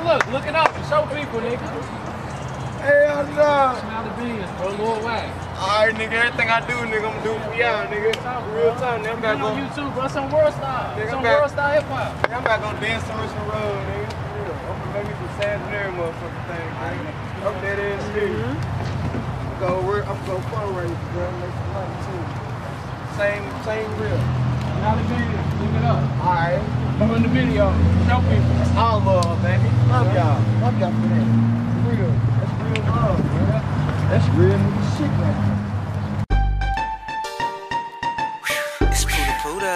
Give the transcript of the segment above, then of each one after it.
look it up. Show people, nigga. Hell no. Smile the beans, bro. Lord Wax. Alright, nigga, everything I do, nigga, I'm gonna do for y'all, nigga. Real time, nigga. I'm back on YouTube, bro. Some world style. Nigga, Some back. world style hip hop. Nigga, I'm back on Dance Source Road, nigga. I'm gonna make me some Santanary motherfucking thing, nigga. I'm dead ass nigga. I'm gonna fundraise, bro. Make some money too. Same real. Now the video. Look it up. Alright. I'm in the video. Show people. All love, baby. Love y'all. Love y'all for that. Real. That's real love, man. That's real nigga shit right there. It's Puda Puda.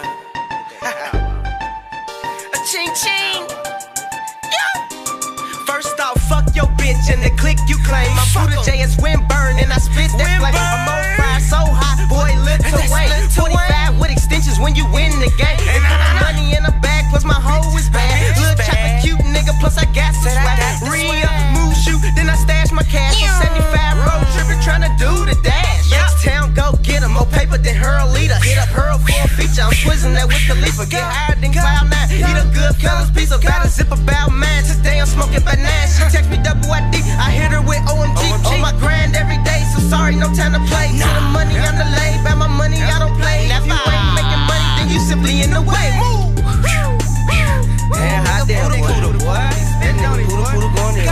A ching ching. Yeah. First off, fuck your bitch and the click you claim. I'm Puda J as Windburn and I spit that flame. I'm on fire so hot, boy, lift away. 45 with extensions when you win the game. And money in the bag, plus my hoe is bad. Little chocolate cute nigga, plus I got some swag. Re-up, move, shoot, then I stash my cash. 75 road trippin', tryna do the dash. Next town, go get 'em. More paper than Hurl Leader. Hit up Hurl for a feature. I'm twisting that with Khalifa. Get higher than Cloud9. Eat a good fellas piece of about a zip about mine. Today I'm smoking bananas. She text me WID. I hit her with OMG. On my grind every day, so sorry, no time to play. To the money, I'm the lay. By my money, I don't play. If you ain't making money, then you simply in the way. Move. Damn, hot damn, boy. That nigga Puda going in.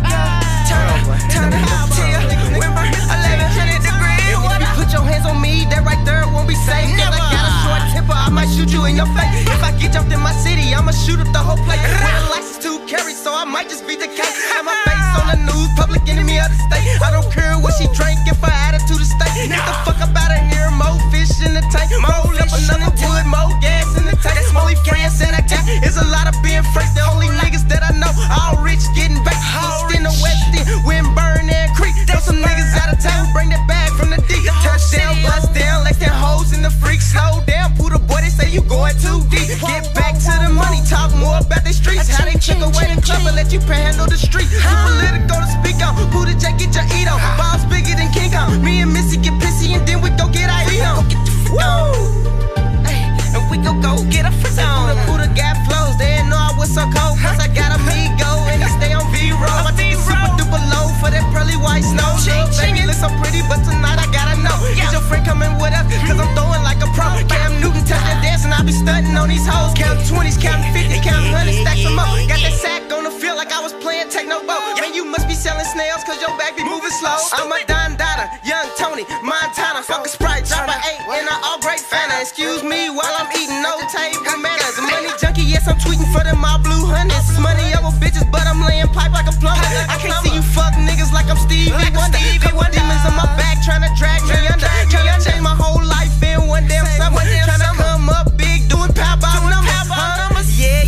Turn the house till Wimber 1100 degrees. If you put your hands on me, that right there won't be safe. Cause I got a short temper, I might shoot you in your face. If I get jumped in my city, I'ma shoot up the whole place. With a license to carry, so I might just beat the case. Have my face on the news, public enemy of the state. I don't care what she drank if her attitude is state. Get the fuck up out of here, more fish in the tank. Roll up another wood, more gas in the tank. Only friends that I got is a lot of being fresh. The only niggas that I know, all rich, getting back. East in the West End, Windburn and Creek. Know some niggas out of town, bring that bag from the deep. Touchdown, bust down, like them hoes in the freak. Slow down, Puda boy, they say you going too deep. Get back to the money, talk more about the streets. How they took away the club and let you panhandle the street. You political to speak on, Puda J, get your eat on. Balls bigger than King Kong. Me and Missy get pissy and then we go get our eat on. Woo! And we go get a free zone. Puda got flows, they didn't know I was so cold. Plus I got amigo and he stay on V-Roll. I take a super duper low for that pearly white snow. Baby look so pretty, but tonight I gotta know. Is your friend coming with us? Cause I'm throwing like a pro. Cam Newton touch that dance and I be stunting on these hoes. Count 20s, count 50s, count 100, stacks them up. Got that sack on the field like I was playing techno boat. Man, you must be selling snails cause your back be moving slow. I'm a Don Dada, young Tony, Montana. Fuck a Sprite, drop an 8 and an all great Fanta. Excuse me while I'm eating, no table manners. Money junkie, yes, I'm tweeting for them all blue hundreds. Money over bitches, but I'm laying pipe like a plumber. I can't see you fuck niggas like I'm Stevie Wonder. Couple demons on my back trying to drag me under. Trying to change my whole life in one damn summer. Trying to come up big, doing Powerball numbers. Yeah.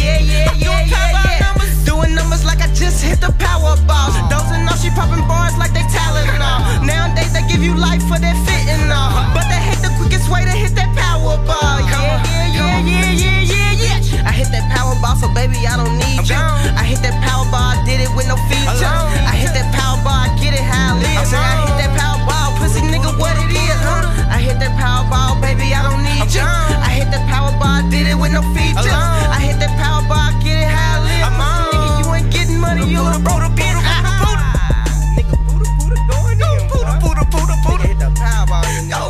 Doing numbers like I just hit the Powerball. Dozing off, she popping bars like they Tylenol. Nowadays they give you life for that fit and all, but they hate the quickest way to hit that Powerball. Yeah. I hit that Powerball, so baby I don't need you. I hit that Powerball, I did it with no features. I hit that Powerball, I get it how it is. I hit that Powerball, pussy nigga, what it is, huh? I hit that Powerball, baby I don't need you. I hit that Powerball, I did it with no features. I hit that Powerball, I get it how it is. Nigga, you ain't getting money, you a Puda. Nigga, Puda going in. Puda. Hit the Powerball, you know.